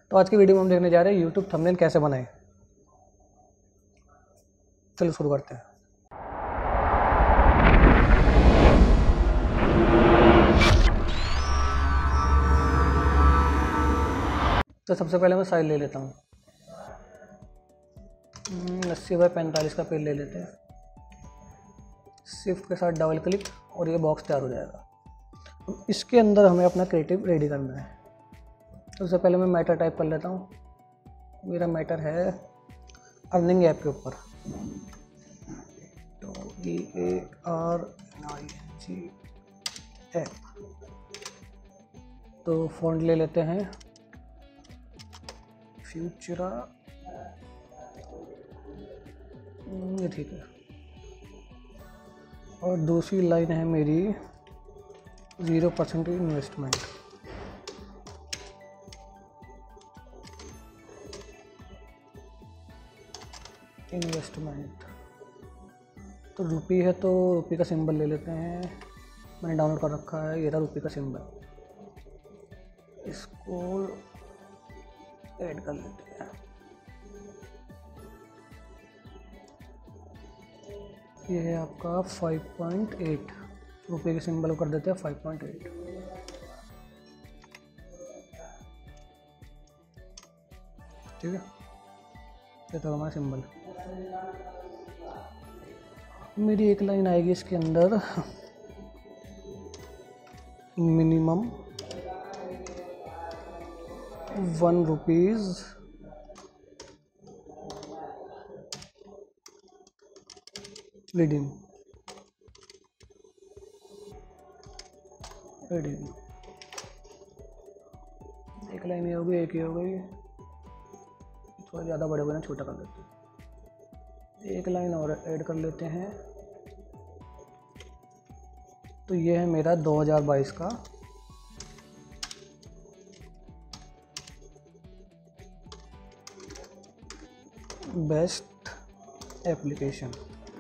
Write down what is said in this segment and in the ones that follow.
तो आज की वीडियो में हम देखने जा रहे हैं यूट्यूब थंबनेल कैसे बनाएं। चलो शुरू करते हैं। तो सबसे पहले मैं साइज ले लेता हूँ 80x45 का पेज ले लेते हैं। शिफ्ट के साथ डबल क्लिक और ये बॉक्स तैयार हो जाएगा। इसके अंदर हमें अपना क्रिएटिव रेडी करना है। सबसे पहले मैं मैटर टाइप कर लेता हूँ। मेरा मैटर है अर्निंग ऐप के ऊपर, तो EARNING ऐप। तो फॉन्ट ले लेते हैं फ्यूचरा, ये ठीक है। और दूसरी लाइन है मेरी 0% इन्वेस्टमेंट। तो रुपी है तो रुपी का सिंबल ले लेते हैं। मैंने डाउनलोड कर रखा है, ये रहा रुपी का सिंबल। इसको ऐड कर लेते हैं। ये है आपका 5.8, रुपये के सिंबल को कर देते हैं 5.8। ठीक है, ये तो हमारा सिंबल। मेरी एक लाइन आएगी इसके अंदर, मिनिमम 1 रुपीज़ रिडीम। एक लाइन ये हो गई, एक ही हो गई। थोड़ा ज़्यादा बड़े बड़े छोटा कर देते हैं। एक लाइन और ऐड कर लेते हैं। तो ये है मेरा 2022 का बेस्ट एप्लीकेशन।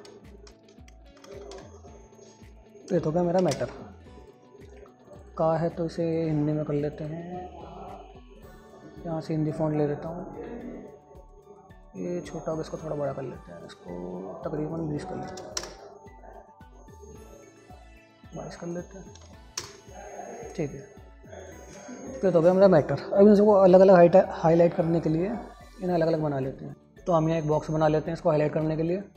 ये तो क्या मेरा मैटर का है, तो इसे हिंदी में कर लेते हैं। यहाँ से हिंदी फ़ॉन्ट ले लेता हूँ। ये छोटा होगा, इसको थोड़ा बड़ा कर लेते हैं। इसको तकरीबन 20 कर लेते हैं, 22 कर लेते हैं। ठीक है, तो हो गया मेरा मैटर। अब इसको अलग अलग हाईलाइट करने के लिए इन्हें अलग अलग बना लेते हैं। तो हम यहाँ एक बॉक्स बना लेते हैं इसको हाईलाइट करने के लिए।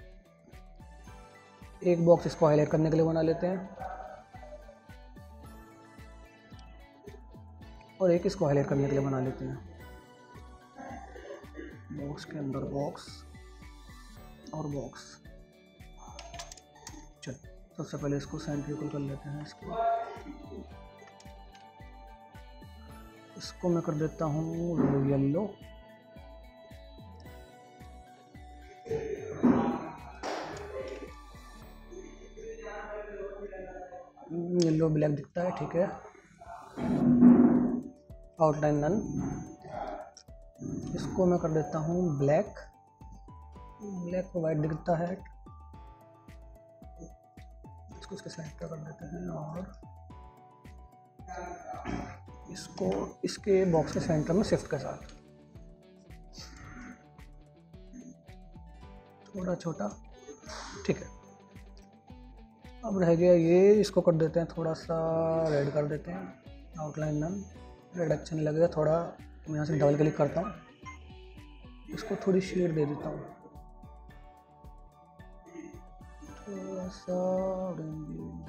एक बॉक्स इसको हाईलाइट करने के लिए बना लेते हैं, और एक इसको हाईलाइट करने के लिए बना लेते हैं। बॉक्स के अंदर बॉक्स और बॉक्स। चल, सबसे पहले इसको सेंट्रिकल कर लेते हैं। इसको मैं कर देता हूँ येलो। येलो ब्लैक दिखता है, ठीक है। Outline none. इसको मैं कर देता हूँ ब्लैक को वाइट दिखता है। इसको इसके साइड पे कर देते हैं, और इसको इसके बॉक्स के सेंटर में शिफ्ट के साथ थोड़ा छोटा। ठीक है, अब रह गया ये। इसको कर देते हैं थोड़ा सा रेड कर देते हैं। आउटलाइन नन, रेड अच्छा नहीं लगेगा। थोड़ा मैं यहाँ से डबल क्लिक करता हूँ, इसको थोड़ी शेड दे देता हूँ, थोड़ा सा ऑरेंज।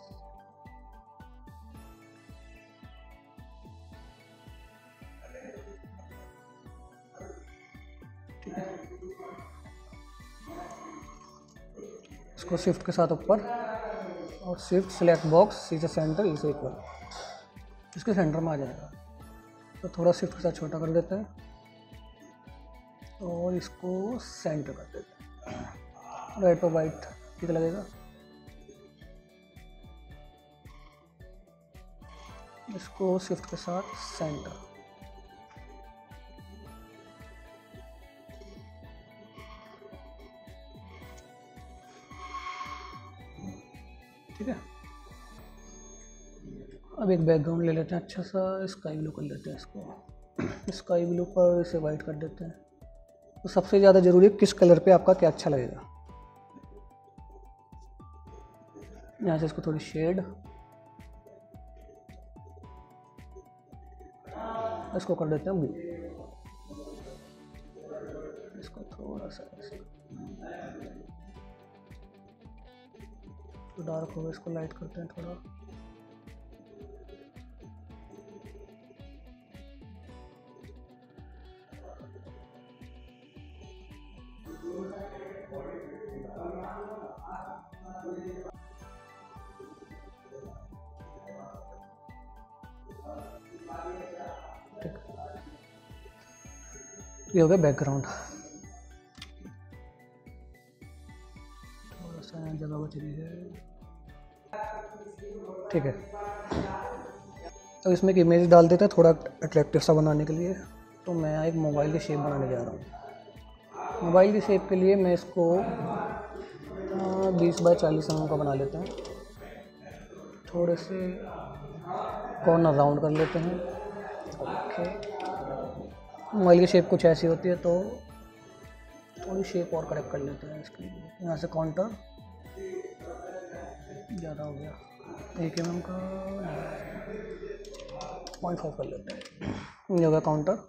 ठीक है, इसको शिफ्ट के साथ ऊपर, और शिफ्ट सेलेक्ट बॉक्स, सी से सेंटर, इसे इक्वल, इसके सेंटर में आ जाएगा। तो थोड़ा शिफ्ट के साथ छोटा कर देते हैं, और इसको सेंटर कर देते हैं। राइट पर वाइट ठीक लगेगा। इसको शिफ्ट के साथ सेंटर। ठीक है, अब एक बैकग्राउंड ले लेते हैं अच्छा सा, स्काई ब्लू कर लेते हैं इसको। स्काई ब्लू पर इसे वाइट कर देते हैं। तो सबसे ज़्यादा ज़रूरी है किस कलर पे आपका क्या अच्छा लगेगा। यहाँ से इसको थोड़ी शेड, इसको कर देते हैं ब्लू, इसको थोड़ा सा तो डार्क होगा, इसको लाइट करते हैं थोड़ा। ठीक, ये हो गया बैकग्राउंड। थोड़ा सा जगह बच रही है, ठीक है। तो इसमें एक इमेज डाल देते हैं थोड़ा अट्रैक्टिव सा बनाने के लिए। तो मैं एक मोबाइल की शेप बनाने जा रहा हूँ। मोबाइल की शेप के लिए मैं इसको 20 बाय 40 mm का बना लेते हैं। थोड़े से कॉर्नर राउंड कर लेते हैं। ओके, मोबाइल की शेप कुछ ऐसी होती है, तो थोड़ी शेप और करेक्ट कर लेते हैं इसकी। यहाँ से काउंटर ज़्यादा हो गया, 1 mm का 0.5 कर लेते हैं। ये हो गया काउंटर।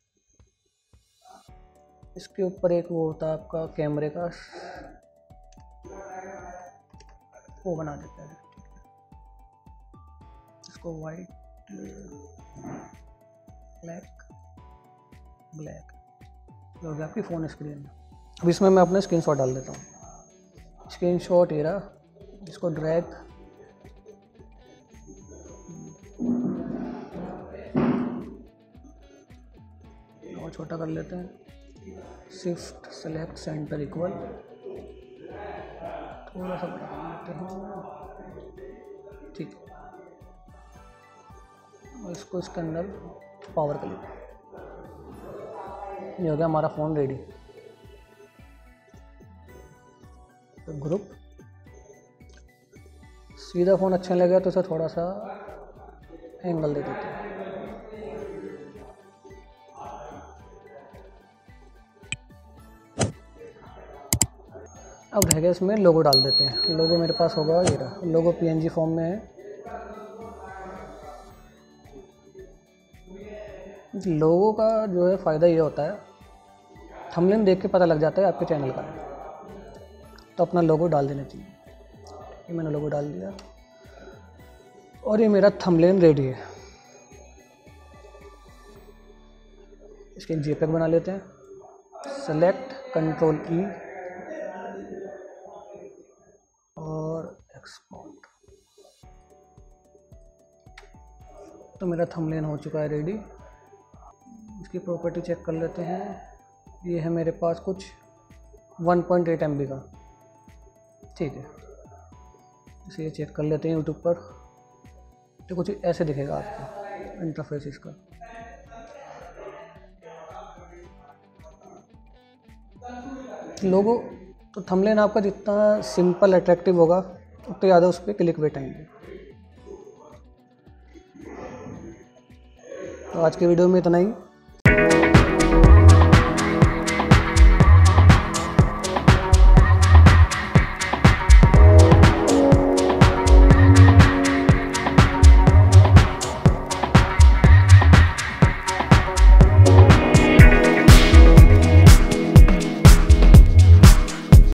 इसके ऊपर एक वो होता है आपका कैमरे का, वो बना देते हैं। इसको वाइट, ब्लैक हो गया आपकी फ़ोन स्क्रीन। अब इसमें मैं अपना स्क्रीनशॉट डाल देता हूँ। स्क्रीनशॉट ये रहा, इसको ड्रैग और छोटा कर लेते हैं। शिफ्ट सेलेक्ट सेंटर इक्वल, थोड़ा सा बड़ा कर लेते हैं। ठीक है, और इसको इसके अंदर पावर कर लेते हैं। ये हो गया हमारा फ़ोन रेडी। तो ग्रुप, सीधा फ़ोन अच्छा लगेगा तो उसे थोड़ा सा एंगल दे देते हैं। अब रह गया इसमें लोगो डाल देते हैं। लोगो मेरे पास होगा, ये रहा लोगो, PNG फॉर्म में है। लोगों का जो है फ़ायदा ये होता है, थंबनेल देख के पता लग जाता है आपके चैनल का है, तो अपना लोगो डाल देना चाहिए। ये मैंने लोगो डाल दिया और ये मेरा थंबनेल रेडी है। इसके एक JPEG बना लेते हैं। सेलेक्ट, कंट्रोल E और एक्सपोर्ट। तो मेरा थंबनेल हो चुका है रेडी। इसकी प्रॉपर्टी चेक कर लेते हैं। ये है मेरे पास कुछ 1.8 MB का, ठीक है। इसे ये चेक कर लेते हैं यूट्यूब पर। तो कुछ ऐसे दिखेगा आपको इंटरफेस इसका। लोगो तो थंबनेल आपका जितना सिंपल अट्रैक्टिव होगा उतना ज़्यादा उस पर क्लिक वेट आएंगे। तो आज के वीडियो में इतना ही।